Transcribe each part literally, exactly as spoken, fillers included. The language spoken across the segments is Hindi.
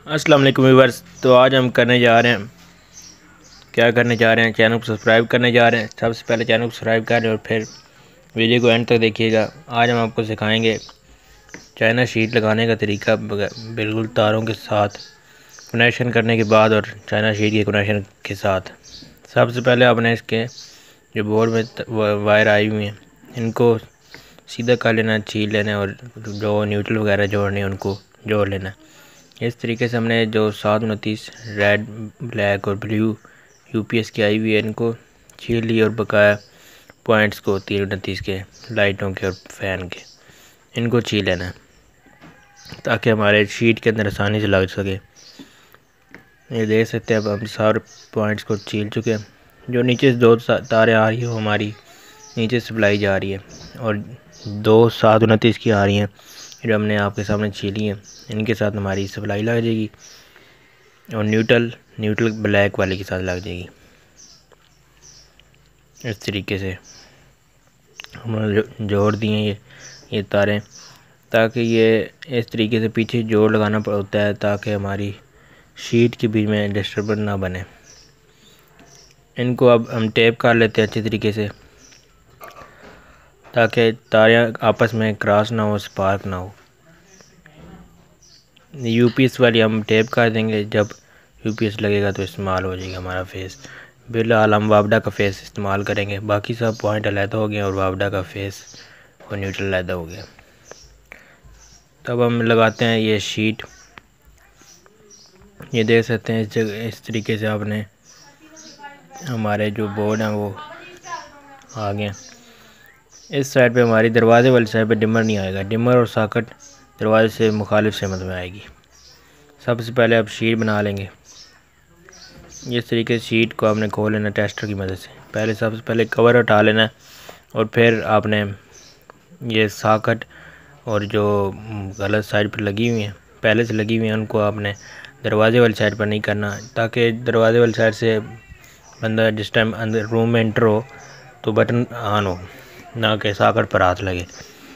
अस्सलाम वालेकुम व्यूअर्स। तो आज हम करने जा रहे हैं क्या करने जा रहे हैं चैनल को सब्सक्राइब करने जा रहे हैं। सबसे पहले चैनल को सब्सक्राइब करें और फिर वीडियो को एंड तक देखिएगा। आज हम आपको सिखाएंगे चाइना शीट लगाने का तरीका, बिल्कुल तारों के साथ कनेक्शन करने के बाद और चाइना शीट के कनेक्शन के साथ। सबसे पहले आपने इसके जो बोर्ड में वायर आई हुई हैं इनको सीधा कर लेना, छील लेना और जो न्यूट्रल वगैरह जोड़ने हैं उनको जोड़ लेना। इस तरीके से हमने जो सात उनतीस रेड, ब्लैक और ब्लू यूपीएस की आई हुई है इनको छील ली और बकाया पॉइंट्स को तीन उनतीस के लाइटों के और फैन के इनको छील लेना है ताकि हमारे शीट के अंदर आसानी से लग सके। ये देख सकते हैं अब हम सारे पॉइंट्स को छील चुके हैं। जो नीचे से दो तारें आ रही है वो हमारी नीचे सप्लाई जा रही है और दो सात उनतीस की आ रही हैं जो हमने आपके सामने छीली हैं। इनके साथ हमारी सप्लाई लग जाएगी और न्यूट्रल न्यूट्रल ब्लैक वाले के साथ लग जाएगी। इस तरीके से हमने जोड़ दिए ये ये तारें, ताकि ये इस तरीके से पीछे जोड़ लगाना पड़ता है ताकि हमारी शीट के बीच में डिस्टर्बेंस ना बने। इनको अब हम टेप कर लेते हैं अच्छी तरीके से ताकि तारें आपस में क्रॉस ना हो, स्पार्क ना हो। यूपीएस वाली हम टेप कर देंगे, जब यूपीएस लगेगा तो इस्तेमाल हो जाएगा हमारा फेस। बिलहाल हम वापडा का फेस इस्तेमाल करेंगे, बाकी सब पॉइंट अलहदा हो गए और वापडा का फेस और न्यूट्रल अलहदा हो गया। तब हम लगाते हैं ये शीट। ये देख सकते हैं इस जगह इस तरीके से आपने हमारे जो बोर्ड हैं वो आ गए। इस साइड पे हमारी दरवाजे वाली साइड पे डिमर नहीं आएगा, डिमर और सॉकेट दरवाजे से मुखालिफ सेमत में आएगी। सबसे पहले आप शीट बना लेंगे। इस तरीके से शीट को आपने खोल लेना टेस्टर की मदद से। पहले सबसे पहले कवर हटा लेना और फिर आपने ये सॉकेट और जो गलत साइड पर लगी हुई हैं पहले से लगी हुई हैं उनको आपने दरवाजे वाली साइड पर नहीं करना, ताकि दरवाजे वाली साइड से बंदा जिस टाइम अंदर रूम में एंटर हो तो बटन ऑन हो, ना कि सॉकेट पर हाथ लगे।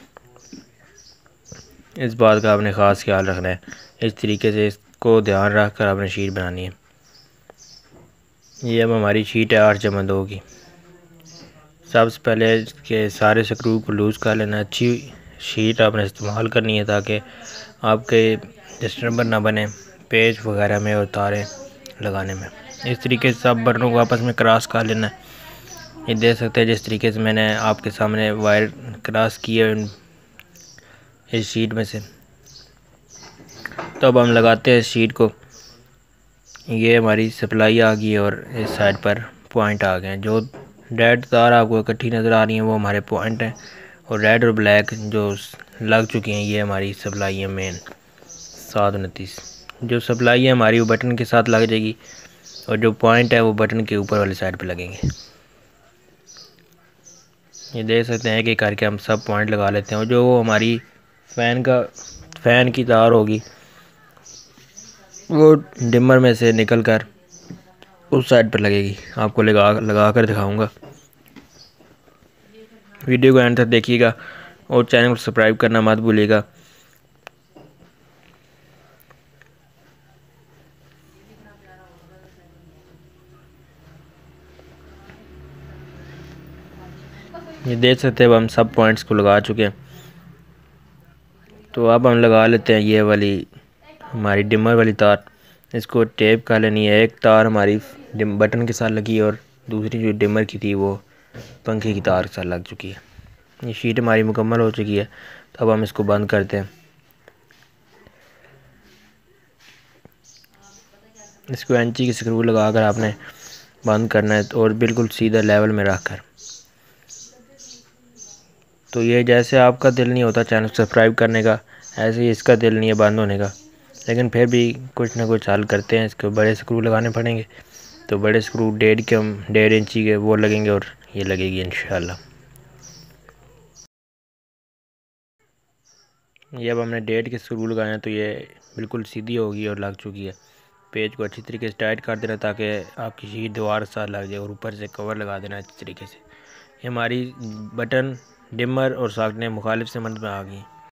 इस बात का आपने ख़ास ख्याल रखना है। इस तरीके से इसको ध्यान रख कर आपने शीट बनानी है। ये अब हमारी शीट है आठ जमा दो की। सबसे पहले इसके सारे स्क्रू को लूज़ कर लेना। अच्छी शीट आपने इस्तेमाल करनी है ताकि आपके डिस्टर्बर ना बने पेज वगैरह में और तारें लगाने में। इस तरीके से सब बटनों को आपस में क्रॉस कर लेना है। ये देख सकते हैं जिस तरीके से मैंने आपके सामने वायर क्रॉस की है इस शीट में से। तो अब हम लगाते हैं इस शीट को। ये हमारी सप्लाई आ गई और इस साइड पर पॉइंट आ गए हैं। जो रेड तार आपको इकट्ठी नज़र आ रही हैं वो हमारे पॉइंट हैं और रेड और ब्लैक जो लग चुकी हैं ये हमारी सप्लाई है मेन सात उनतीस। जो सप्लाई है हमारी वो बटन के साथ लग जाएगी और जो पॉइंट है वो बटन के ऊपर वाली साइड पे लगेंगे। ये देख सकते हैं कि करके हम सब पॉइंट लगा लेते हैं और जो वो हमारी फ़ैन का फ़ैन की तार होगी वो डिमर में से निकल कर उस साइड पर लगेगी। आपको लगा लगा कर दिखाऊंगा। वीडियो को एंड तक देखिएगा और चैनल को सब्सक्राइब करना मत भूलिएगा। ये देख सकते हैं अब हम सब पॉइंट्स को लगा चुके हैं। तो अब हम लगा लेते हैं ये वाली हमारी डिमर वाली तार। इसको टेप कर लेनी है। एक तार हमारी बटन के साथ लगी और दूसरी जो डिमर की थी वो पंखे की तार के साथ लग चुकी है। ये शीट हमारी मुकम्मल हो चुकी है। तो अब हम इसको बंद करते हैं। इसको इंची की स्क्रू लगा कर आपने बंद करना है और बिल्कुल सीधा लेवल में रख कर। तो ये जैसे आपका दिल नहीं होता चैनल सब्सक्राइब करने का, ऐसे ही इसका दिल नहीं है बंद होने का, लेकिन फिर भी कुछ ना कुछ हल करते हैं। इसको बड़े स्क्रू लगाने पड़ेंगे। तो बड़े स्क्रू डेढ़ के हम डेढ़ इंची के वो लगेंगे और ये लगेगी इंशाल्लाह। ये अब हमने डेढ़ के स्क्रू लगाए हैं तो ये बिल्कुल सीधी होगी और लग चुकी है। पेज को अच्छी तरीके से टाइट कर देना ताकि आपकी शीट दीवार के साथ लग जाए और ऊपर से कवर लगा देना अच्छी तरीके से। ये हमारी बटन डिमर और सॉकेट मुखालिफ सेमत में आ गई।